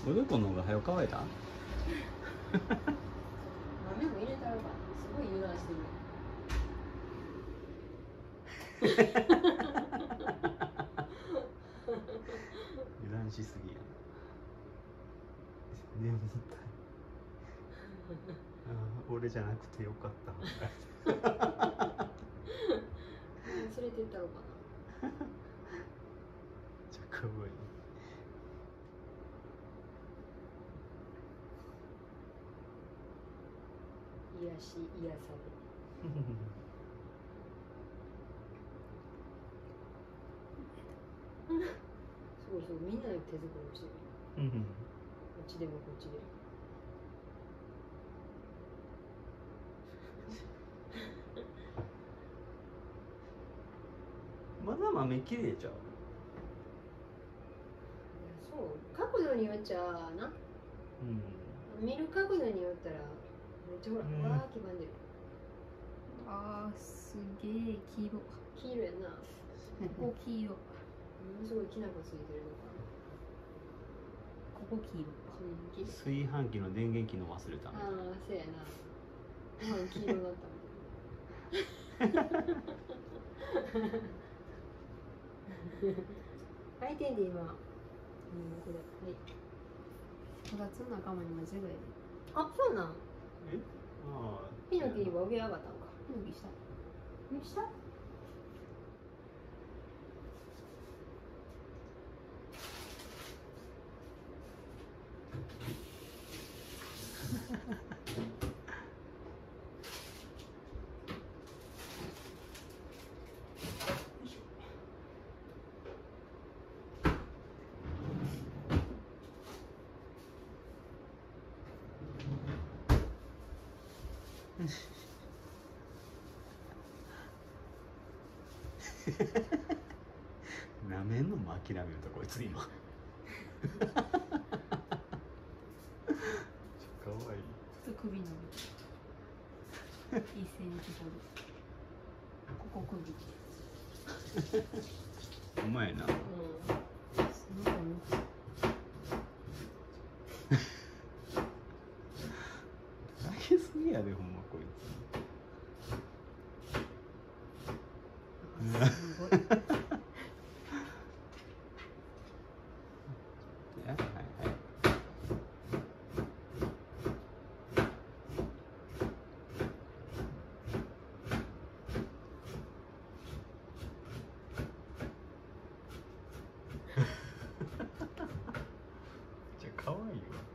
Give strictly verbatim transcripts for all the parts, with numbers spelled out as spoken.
おでこの方が早く乾いた？ 豆も入れたらばすごい油断してる。 油断しすぎやな。眠たい。ああ、俺じゃなくてよかった。 それって言ったろうかな。 じゃあかわいい。 癒し癒され。すごいすごい、みんなで手作りしてる。こっちでもこっちでも。 まだ豆綺麗ちゃう？ そう、角度によっちゃな。うん。見る角度によったら、めっちゃほら、わー黄ばんでる。 あー、すげえ黄色。 黄色やな。 ここ黄色。 ものすごいきな粉ついてるのかな。 ここ黄色。 うん、 炊飯器の電源機能忘れた。 ああ、そうやな。ご飯黄色だったもん。開いてんで今。うん、これ。はい。 こたつの仲間に間違えて。 あ、そうなん。 え？ああ。 ヒノキは上上がったのか。 ヒノキした。 下？ なめんのも諦めるとこいつ今。かわいい。 ちょっと首伸びて。いっセンチほど。ここ首。 うまいな。 うん。 すごいね。 大げすぎやでほんまこいつ。 すごい。 はいはい。じゃあ可愛いわ。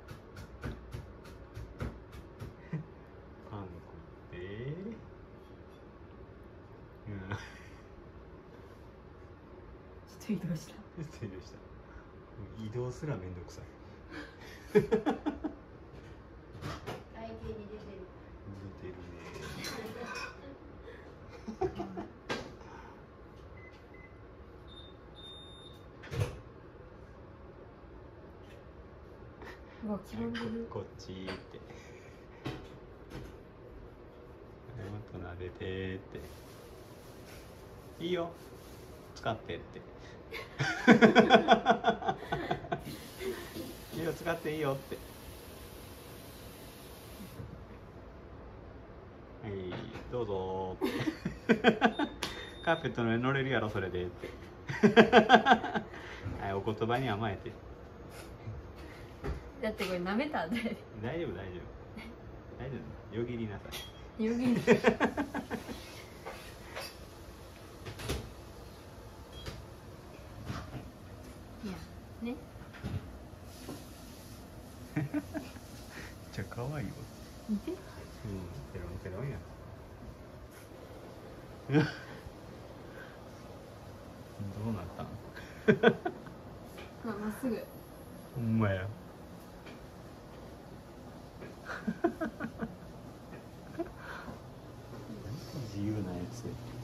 パン食って。うん。 ちょっと移動した。 失礼した。移動すらめんどくさい。 体型に出てる。 出てるね。 うわ、黄ばんでる。 こっちって。もっと撫でてって。いいよ。使ってって。いいよ、使っていいよって。はい、どうぞーって。カーペットの上乗れるやろそれでって。はい、お言葉に甘えて。 だってこれ舐めたんで。 大丈夫大丈夫。大丈夫。よぎりなさい。 よぎり。いや、ね。 めっちゃ可愛いわ。 見て。 うん、ペロンペロンや。どうなったん？ まあ、まっすぐ。 ほんまや。自由なやつ。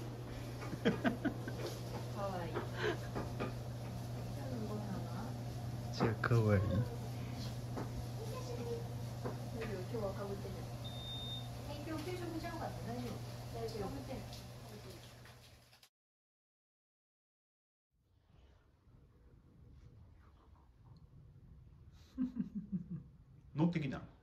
かわいい。 じゃあ可愛い。 大丈夫、今日はかぶってない。え、今日給食ちゃうかった。大丈夫。大丈夫。かぶってない。 フフフ。 持ってきたの。